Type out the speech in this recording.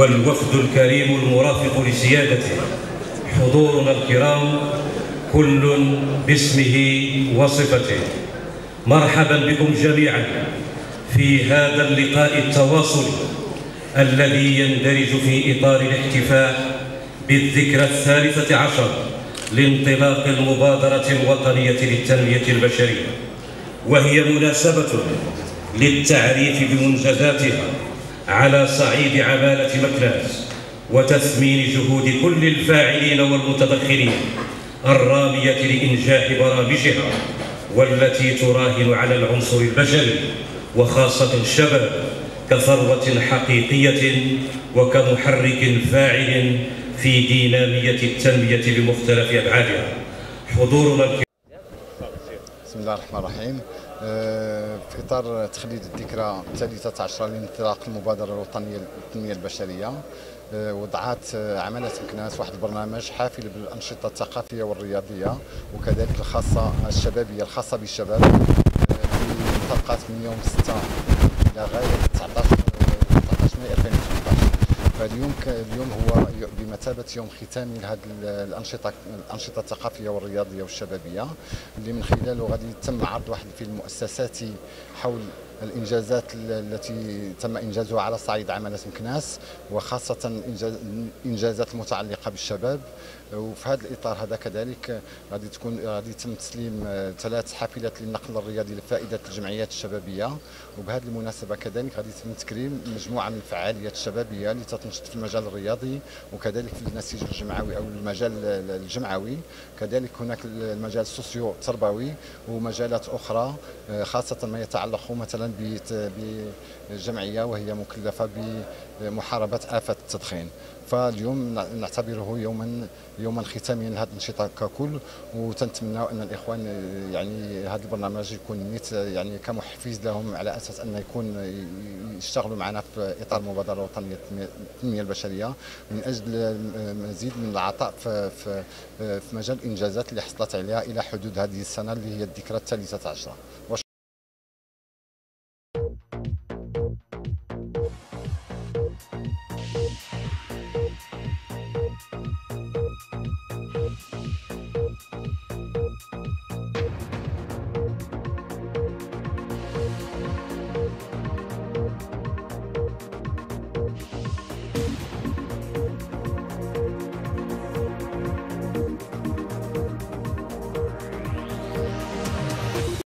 والوفد الكريم المرافق لسيادته، حضورنا الكرام كل باسمه وصفته، مرحبا بكم جميعا في هذا اللقاء التواصلي الذي يندرج في إطار الاحتفاء بالذكرى 13 لانطلاق المبادرة الوطنية للتنمية البشرية، وهي مناسبة للتعريف بمنجزاتها على صعيد عمالة مكناس وتثمين جهود كل الفاعلين والمتدخلين الرامية لإنجاح برامجها، والتي تراهن على العنصر البشري وخاصة الشباب كثروة حقيقية وكمحرك فاعل في دينامية التنمية بمختلف أبعادها. حضورنا بسم الله الرحمن الرحيم. في إطار تخليد الذكرى 13 لانطلاق المبادرة الوطنية للتنمية البشرية، وضعت عمالة مكناس واحد البرنامج حافل بالأنشطة الثقافية والرياضية وكذلك الخاصة الشبابية الخاصة بالشباب، في نطاقات من يوم 6 إلى غاية 19 ماي 2018. فاليوم هو بمثابة يوم ختامي لهذه الأنشطة الثقافية والرياضية والشبابية، اللي من خلاله غادي يتم عرض واحد الفيلم مؤسساتي حول الإنجازات التي تم إنجازها على صعيد عمالة مكناس، وخاصة الإنجازات المتعلقة بالشباب. وفي هذا الإطار هذا كذلك غادي يتم تسليم 3 حافلات للنقل الرياضي لفائدة الجمعيات الشبابية. وبهذه المناسبة كذلك غادي يتم تكريم مجموعة من الفعاليات الشبابية اللي تتنشط في المجال الرياضي وكذلك في النسيج الجمعوي أو المجال الجمعوي، كذلك هناك المجال السوسيو تربوي ومجالات أخرى، خاصة ما يتعلق مثلا بجمعية وهي مكلفة بمحاربة آفة التدخين. فاليوم نعتبره يوما ختاميا لهذه الأنشطة ككل، وتنتمنى ان الاخوان يعني هذا البرنامج يكون نيت يعني كمحفز لهم على اساس ان يشتغلوا معنا في اطار المبادره الوطنيه للتنميه البشريه من اجل مزيد من العطاء في مجال الانجازات اللي حصلت عليها الى حدود هذه السنه اللي هي الذكرى 13.